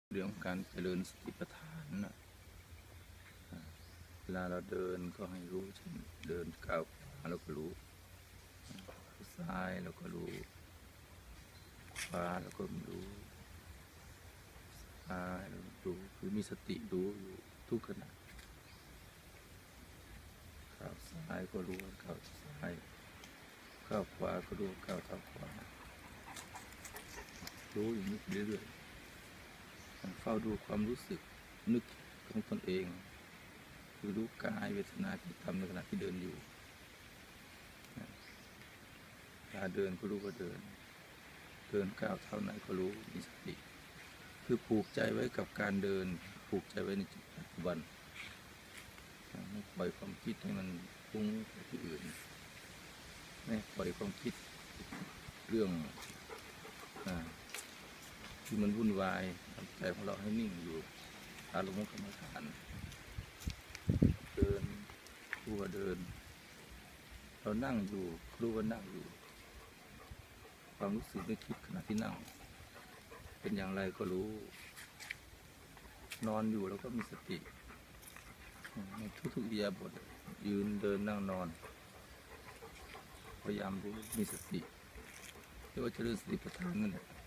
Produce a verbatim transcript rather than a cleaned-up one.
เรื่องการเจริญสติปัฏฐานนะเวลาเราเดินก็ให้รู้เช่นเดินก้าวขาเราก็รู้ซ้ายเราก็รู้ขวาเราก็รู้ซ้ายเราดูคือมีสติรู้อยู่ทุกขณะก้าวซ้ายก็รู้ก้าวซ้ายก้าวขวาก็รู้ก้าวเท้าขวารู้อย่างนี้เรื่อยๆเฝ้าดูความรู้สึกนึกของตนเองคือรู้กายเวทนาที่ทำในขณะที่เดินอยู่เวลาเดินก็รู้ว่าเดินเดินก้าวเท่าไหนก็รู้มีสติคือผูกใจไว้กับการเดินผูกใจไว้ในปัจจุบันไม่ปล่อยความคิดให้มันฟุ้งไปที่อื่นไม่ปล่อยความคิดเรื่องอ่าที่มันวุ่นวายทำใจของเราให้นิ่งอยู่อารมณ์ของกรรมฐานเดินรู้ว่าเดินเรานั่งอยู่รู้ว่านั่งอยู่ความรู้สึกนึกคิดขณะที่นั่งเป็นอย่างไรก็รู้นอนอยู่แล้วก็มีสติในทุกๆอิริยาบถยืนเดินนั่งนอนพยายามรู้มีสติเรียกว่าเจริญสติปัฏฐานนั่นแหละ